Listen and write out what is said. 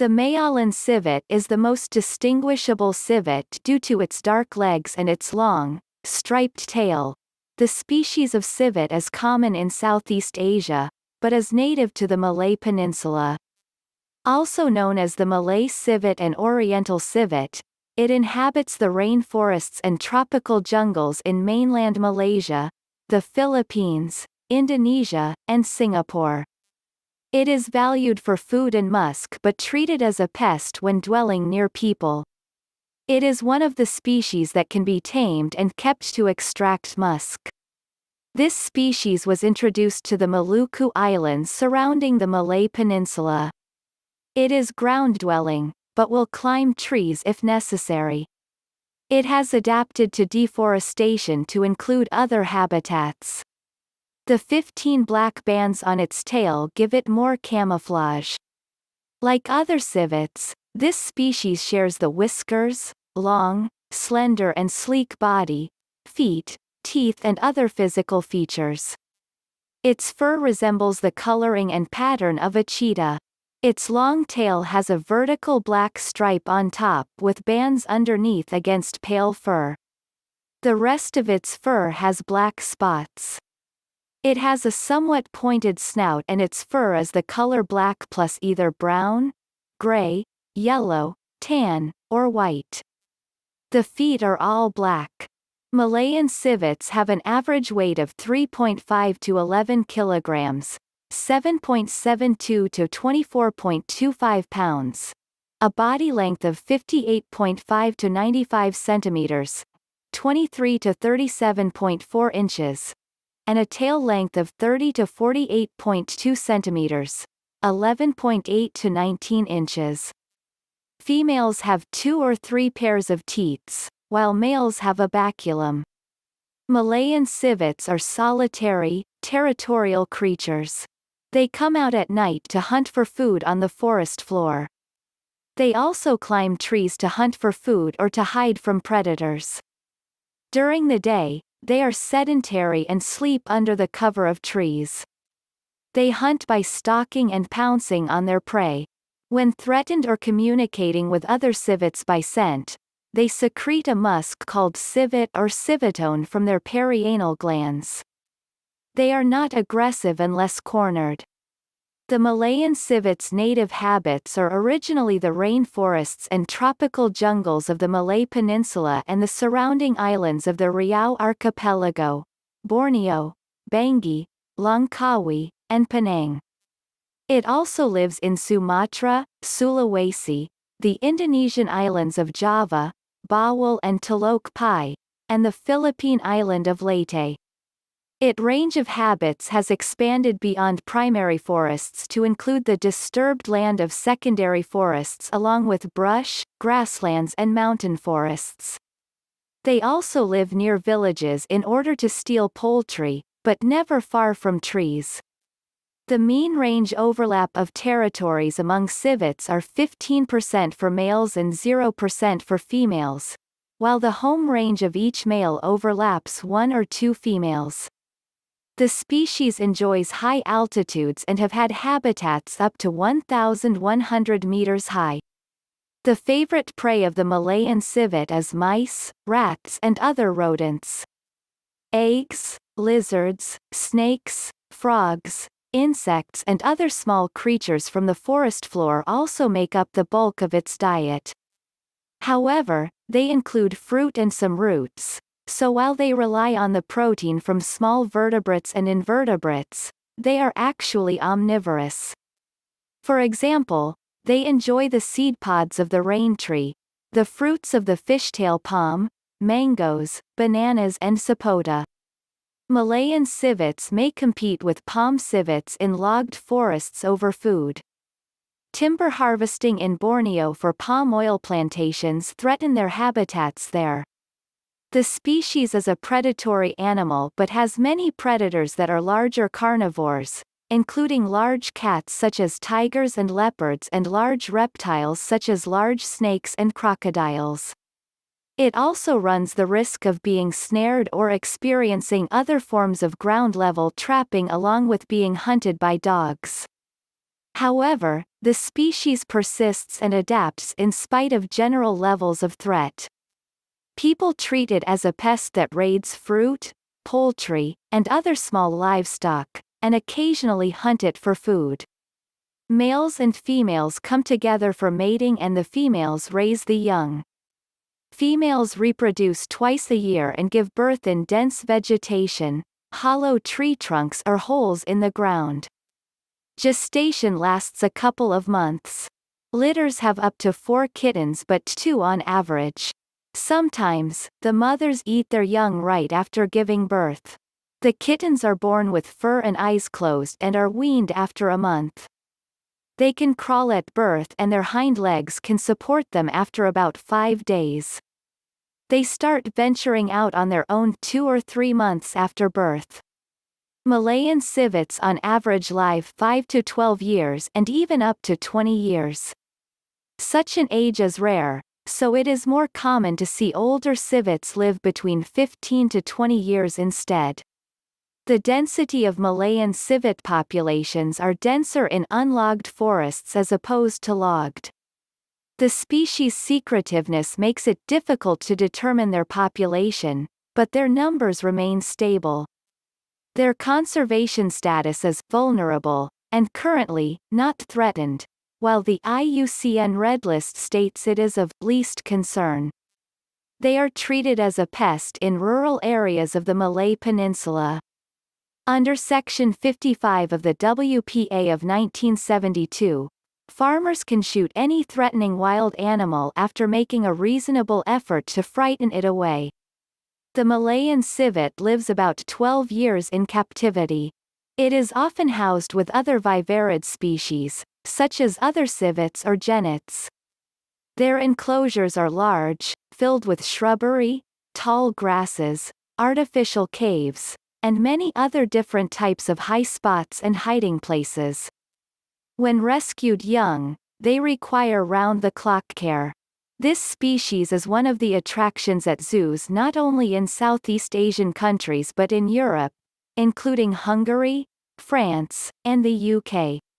The Mayalan civet is the most distinguishable civet due to its dark legs and its long, striped tail. The species of civet is common in Southeast Asia, but is native to the Malay Peninsula. Also known as the Malay civet and Oriental civet, it inhabits the rainforests and tropical jungles in mainland Malaysia, the Philippines, Indonesia, and Singapore. It is valued for food and musk but treated as a pest when dwelling near people. It is one of the species that can be tamed and kept to extract musk. This species was introduced to the Maluku Islands surrounding the Malay Peninsula. It is ground-dwelling, but will climb trees if necessary. It has adapted to deforestation to include other habitats. The 15 black bands on its tail give it more camouflage. Like other civets, this species shares the whiskers, long, slender and sleek body, feet, teeth and other physical features. Its fur resembles the coloring and pattern of a cheetah. Its long tail has a vertical black stripe on top with bands underneath against pale fur. The rest of its fur has black spots. It has a somewhat pointed snout and its fur is the color black plus either brown, gray, yellow, tan, or white. The feet are all black. Malayan civets have an average weight of 3.5 to 11 kilograms, 7.72 to 24.25 pounds, a body length of 58.5 to 95 centimeters, 23 to 37.4 inches, and a tail length of 30 to 48.2 centimeters, 11.8 to 19 inches. Females have 2 or 3 pairs of teats, while males have a baculum. Malayan civets are solitary, territorial creatures. They come out at night to hunt for food on the forest floor. They also climb trees to hunt for food or to hide from predators. During the day, they are sedentary and sleep under the cover of trees. They hunt by stalking and pouncing on their prey. When threatened or communicating with other civets by scent, they secrete a musk called civet or civetone from their perianal glands. They are not aggressive unless cornered. The Malayan civet's native habits are originally the rainforests and tropical jungles of the Malay Peninsula and the surrounding islands of the Riau Archipelago, Borneo, Bangui, Langkawi, and Penang. It also lives in Sumatra, Sulawesi, the Indonesian islands of Java, Bawal and Teluk Pai, and the Philippine island of Leyte. Its range of habits has expanded beyond primary forests to include the disturbed land of secondary forests along with brush, grasslands and mountain forests. They also live near villages in order to steal poultry, but never far from trees. The mean range overlap of territories among civets are 15% for males and 0% for females, while the home range of each male overlaps 1 or 2 females. The species enjoys high altitudes and have had habitats up to 1,100 meters high. The favorite prey of the Malayan civet is mice, rats and other rodents. Eggs, lizards, snakes, frogs, insects and other small creatures from the forest floor also make up the bulk of its diet. However, they include fruit and some roots, so while they rely on the protein from small vertebrates and invertebrates, they are actually omnivorous. For example, they enjoy the seed pods of the rain tree, the fruits of the fishtail palm, mangoes, bananas and sapota. Malayan civets may compete with palm civets in logged forests over food. Timber harvesting in Borneo for palm oil plantations threaten their habitats there. The species is a predatory animal but has many predators that are larger carnivores, including large cats such as tigers and leopards and large reptiles such as large snakes and crocodiles. It also runs the risk of being snared or experiencing other forms of ground-level trapping along with being hunted by dogs. However, The species persists and adapts in spite of general levels of threat. People treat it as a pest that raids fruit, poultry, and other small livestock, and occasionally hunt it for food. Males and females come together for mating and the females raise the young. Females reproduce twice a year and give birth in dense vegetation, hollow tree trunks or holes in the ground. Gestation lasts a couple of months. Litters have up to 4 kittens but 2 on average. Sometimes, the mothers eat their young right after giving birth. The kittens are born with fur and eyes closed and are weaned after a month. They can crawl at birth and their hind legs can support them after about 5 days. They start venturing out on their own 2 or 3 months after birth. Malayan civets on average live 5 to 12 years and even up to 20 years. Such an age is rare, so it is more common to see older civets live between 15 to 20 years instead. The density of Malayan civet populations are denser in unlogged forests as opposed to logged. The species' secretiveness makes it difficult to determine their population, but their numbers remain stable. Their conservation status is vulnerable, and currently, not threatened, while the IUCN Red List states it is of least concern. They are treated as a pest in rural areas of the Malay Peninsula. Under Section 55 of the WPA of 1972, farmers can shoot any threatening wild animal after making a reasonable effort to frighten it away. The Malayan civet lives about 12 years in captivity. It is often housed with other vivarid species, such as other civets or genets. Their enclosures are large, filled with shrubbery, tall grasses, artificial caves, and many other different types of high spots and hiding places. When rescued young, they require round-the-clock care. This species is one of the attractions at zoos not only in Southeast Asian countries but in Europe, including Hungary, France, and the UK.